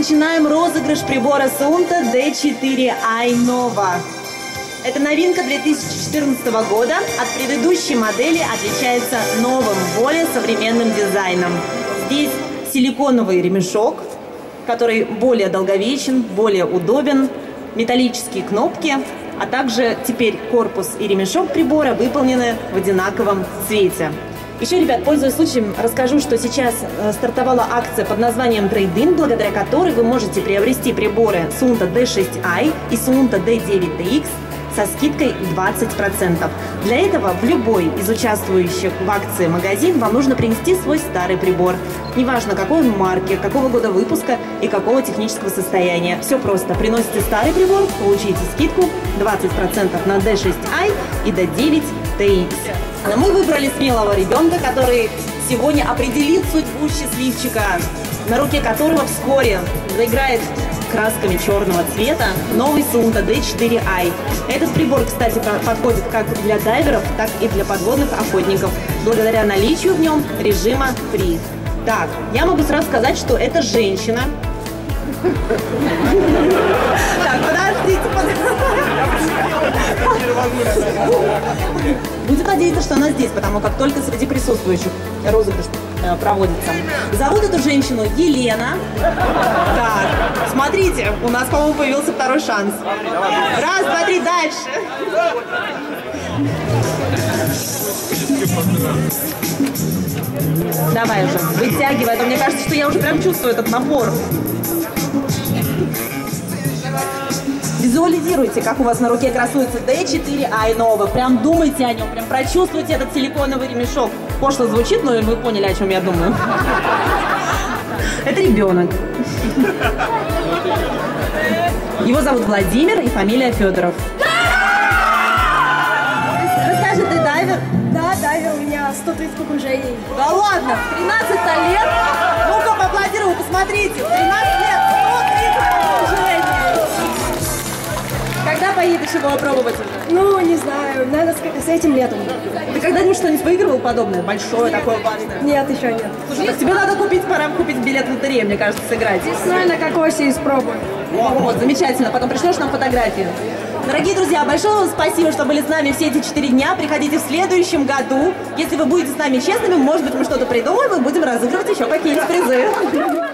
начинаем розыгрыш прибора Suunto D4i Nova. Это новинка 2014 года. От предыдущей модели отличается новым, более современным дизайном. Здесь силиконовый ремешок, который более долговечен, более удобен, металлические кнопки, а также теперь корпус и ремешок прибора выполнены в одинаковом цвете. Еще, ребят, пользуясь случаем, расскажу, что сейчас стартовала акция под названием Trade-in, благодаря которой вы можете приобрести приборы Suunto D6i и Suunto D9TX со скидкой 20%. Для этого в любой из участвующих в акции магазин вам нужно принести свой старый прибор. Неважно, какой он марки, какого года выпуска и какого технического состояния. Все просто. Приносите старый прибор, получите скидку 20% на D6i и D9TX. Мы выбрали смелого ребенка, который сегодня определит судьбу счастливчика, на руке которого вскоре заиграет красками черного цвета новый Suunto D4i. Этот прибор, кстати, подходит как для дайверов, так и для подводных охотников, благодаря наличию в нем режима Free. Так, я могу сразу сказать, что это женщина. Так, подождите. Будем надеяться, что она здесь, потому как только среди присутствующих розыгрыш проводится. Зовут эту женщину Елена. Так, смотрите, у нас, по-моему, появился второй шанс. Раз, два, три, дальше. Давай уже, вытягивай, а то мне кажется, что я уже прям чувствую этот напор. Визуализируйте, как у вас на руке красуется D4i Nova. Прям думайте о нем, прям прочувствуйте этот силиконовый ремешок. Пошло звучит, но вы поняли, о чем я думаю. Это ребенок. Его зовут Владимир и фамилия Федоров. Расскажи, ты дайвер? Да, дайвер, у меня 130 погружений. Да ладно, в 13 лет? Ну-ка, поаплодирую, посмотрите, в 13 лет 130 погружений. Когда поедешь его опробовать уже? Ну, не знаю, наверное, с этим летом. Ты когда-нибудь что-нибудь выигрывал подобное? Большое, такое важное? Нет, еще нет. Слушай, так тебе надо пора купить билет в лотерею, мне кажется, сыграть. Наверное, как осень испробую. Вот, замечательно. Потом пришлешь нам фотографии. Дорогие друзья, большое вам спасибо, что были с нами все эти 4 дня. Приходите в следующем году. Если вы будете с нами честными, может быть, мы что-то придумаем и будем разыгрывать еще какие-нибудь призы.